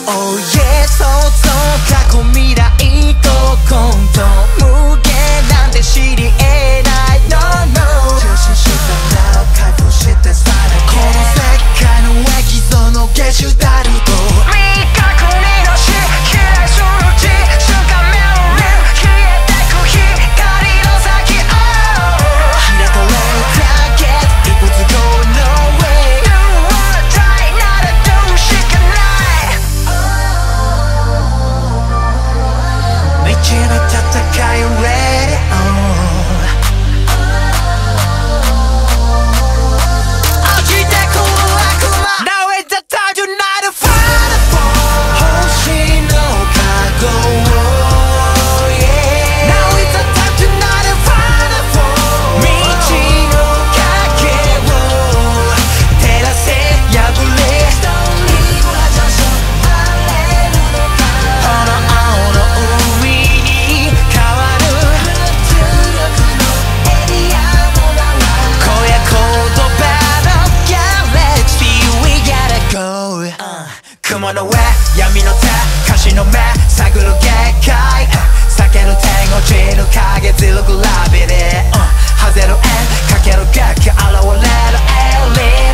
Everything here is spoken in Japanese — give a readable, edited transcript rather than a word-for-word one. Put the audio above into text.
Oh yeah 想像過去未来と混沌無限なんて知り得ないno受信したメール開封してstartこの世界の上偽造のゲシュタルト未確認の死飛来する地瞬間見えるreal消えてく光の先開かれたGATE一方通行のway You wanna die ならどうしかない未知の戦いを ready on 落ちてくる悪魔 Now it's the time to not fight星の加護を Yeah Now it's the time to not fight未知の影を照らせ破れストーリーは序章荒れる野が炎の海に変わる無重力のエリアの名は荒野行動 Battle Galaxy We gotta go 雲の上闇の手監視の目探る下界裂ける天落ちる影 0GRAVITY 外れる円かける逆現れるエリ